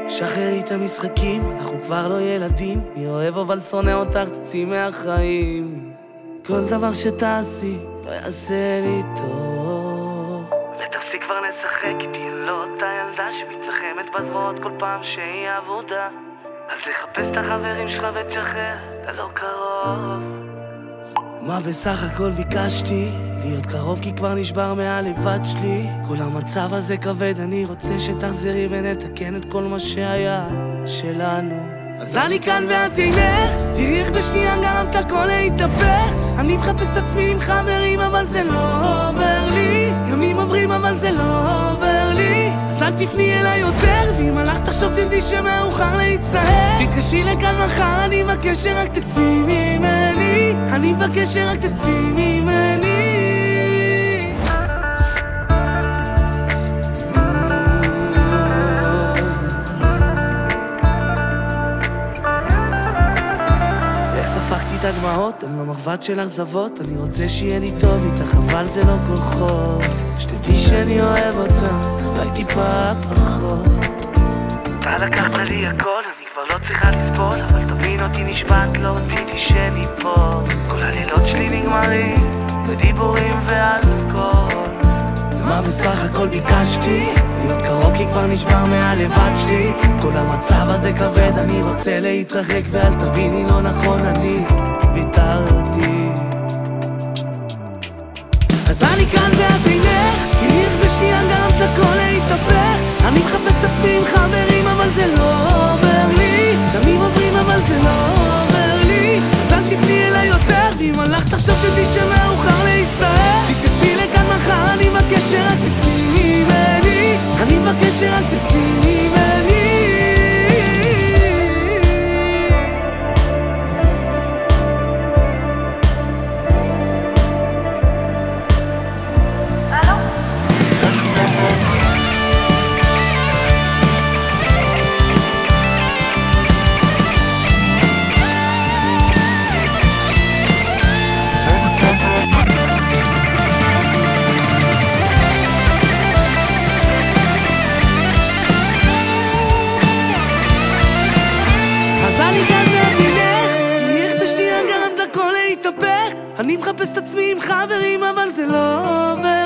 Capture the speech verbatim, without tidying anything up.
שחררי את המשחקים, אנחנו כבר לא ילדים. מי אוהב אבל שונא אותך, תצאי מהחיים. כל דבר שתעשי לא יעשה לי טוב, ותפסיק כבר לשחק איתי, אין לו אותה ילדה שמתנחמת בזרועות כל פעם שהיא עבודה. אז לחפש את החברים שלך ותשחרר, אתה לא קרוב. מה בסך הכל ביקשתי? להיות קרוב כי כבר נשבר מהלבד שלי. כל המצב הזה כבד, אני רוצה שתחזרי ונתקן את כל מה שהיה שלנו. אז אני כאן ואת אינך, תראי איך בשנייה גרמת הכל להתהפך. אני מחפש את עצמי עם חברים אבל זה לא עובר לי. ימים עוברים אבל זה לא עובר לי. אז אל תפני אליי יותר, ואם הלכת תחשוב תדעי שמאוחר להצטער. תתקשי לכאן מחר, אני מבקש שרק תצאי ממני. אני מבקש שרק תצאי ממני. את הדמעות, הן לא מחוות של אכזבות. אני רוצה שיהיה לי טוב איתך, אבל זה לא כוחות. שתדעי שאני אוהב אותך, אולי טיפה פחות. אתה לקחת לי הכל, אני כבר לא צריכה לסבול, אבל תבין אותי נשבעת, לא רציתי שניפול. כל הלילות שלי נגמרים בדיבורים והכל. ומה בסך הכל ביקשתי? להיות קרוב כי כבר נשבר מהלבד שלי. כל המצב הזה כבד, אני רוצה להתרחק, ואל תביני לא נכון, אני ויתרתי. אז אני כאן ואת אינך, תראי איך בשנייה גרמת הכל להתהפך. אני מחפש את עצמי עם חברים אבל זה לא עובר לי. ימים עוברים אבל זה לא עובר לי. אז אל תפני אליי יותר, ואם הלכת תחשוב תדעי שמאוחר להצטער. תתקשי לכאן מחר, אני מבקש שרק תצאי ממני. אני מבקש שרק תצאי ממני. אני מחפש את עצמי עם חברים אבל זה לא עובד